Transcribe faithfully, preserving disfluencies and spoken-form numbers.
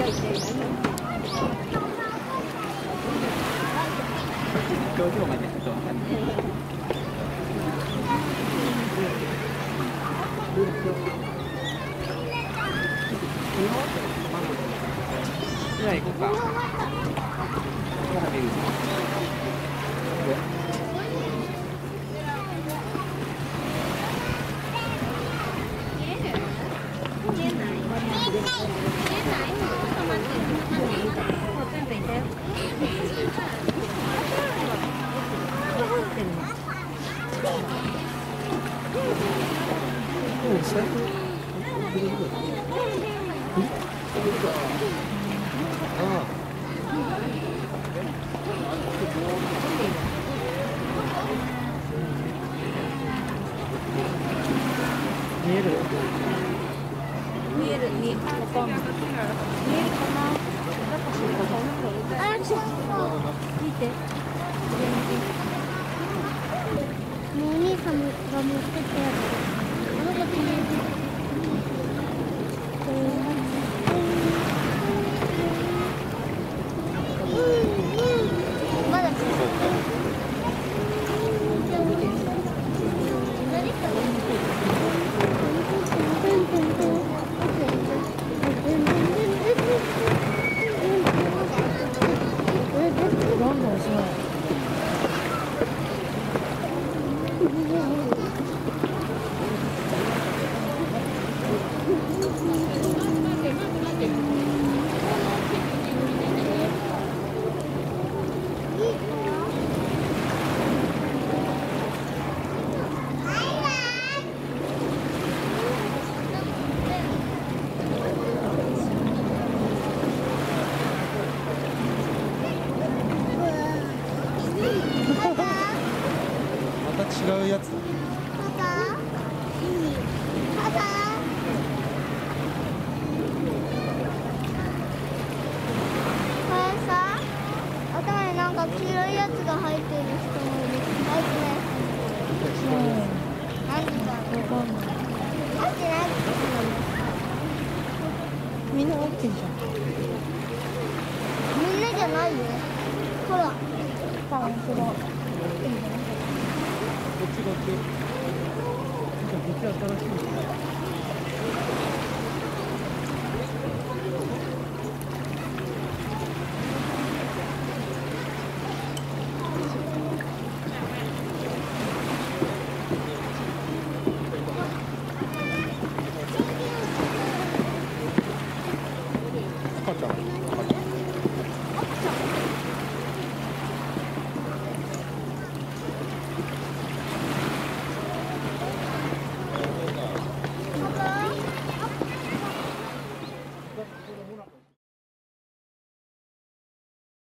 表情がね、ちょっとわかんない。じゃあ行こうか。ここから見る。見える見える見えるかな見えるかなあ、ちょっと見てもうお兄さんが持ってたやつあの子見えるまだ違うやつだ。これさ、頭になんか黄色いやつが入ってる人もいる。入ってない。何だろう。入ってない。みんな入ってんじゃん。みんなじゃないよ。ほら。あ、本当だ。こっちこっち。こっち新しい。